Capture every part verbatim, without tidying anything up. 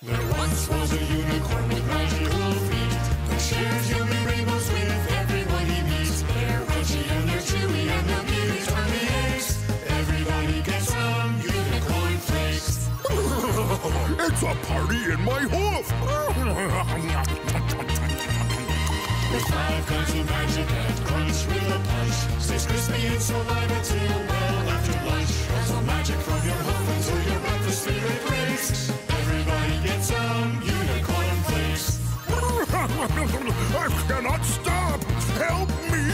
There once was a unicorn with magical feet that shares yummy rainbows with everyone he meets. They're crunchy and they're chewy and they'll give you tummy aches. Everybody gets some unicorn flakes. It's a party in my hoof! With five kinds of magic and crunch with a punch, stays crispy and saliva till well after lunch. Also magic from your hoof until your breakfast spirit breaks. Everybody gets some unicorn flakes. I cannot stop! Help me!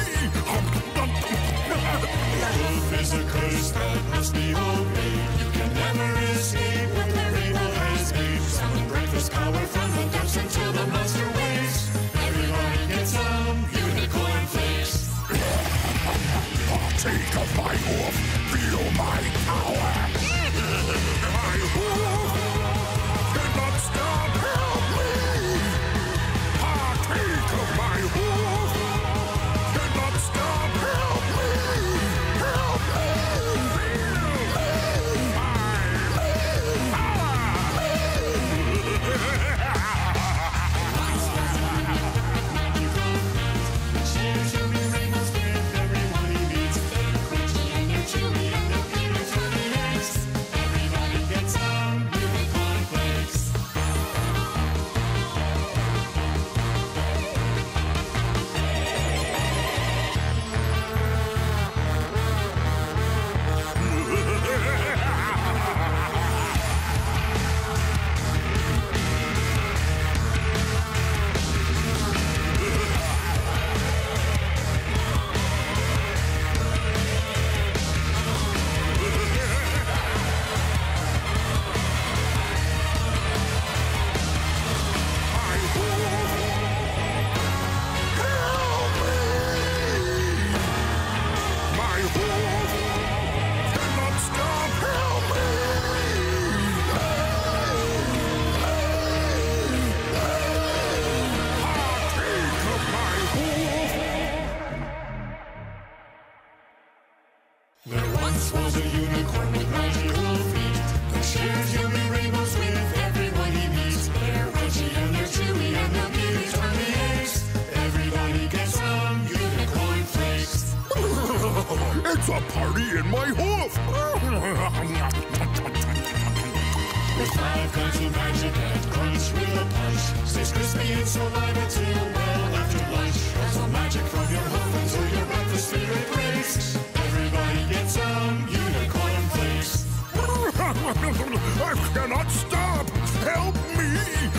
Hoof is a curse that must be obeyed. You can never escape what the rainbow has made. Summon breakfast power from the depths until the monster wakes. Everybody gets some unicorn flakes. Partake of my hoof! Feel my power! My hoof cannot stop! Help me! Partake of my hoof! Cannot stop! Help me! Help me! Feel my Shares yummy rainbows with everyone he meets. They're crunchy and they're chewy and they'll give you tummy aches. Everybody gets some unicorn flakes. There once was a unicorn with magical feet that shares yummy rainbows with everyone he meets. They're crunchy and they're chewy and they'll give you tummy aches. Everybody gets some unicorn flakes. It's a party in my hoof! With five kinds of magic and crunch with a punch, stays crispy and saliva till well after lunch. Also magic from your hoof until your breakfast spirit breaks. Everybody gets some unicorn flakes. I cannot stop! Help me!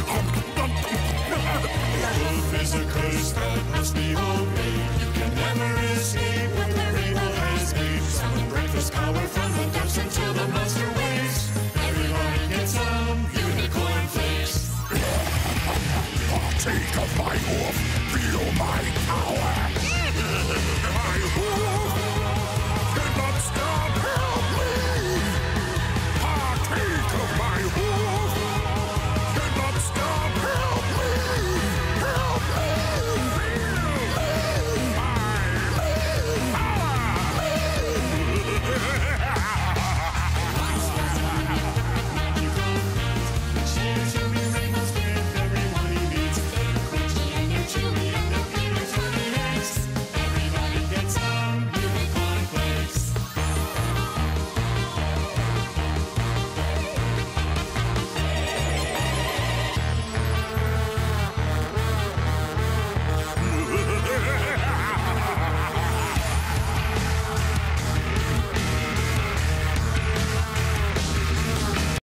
Hoof is a curse that must be obeyed. You can never escape what the rainbow has made. Summon breakfast power from the depths until the monster wakes. Everybody gets some unicorn flakes. Partake of my hoof! Feel my power! My hoof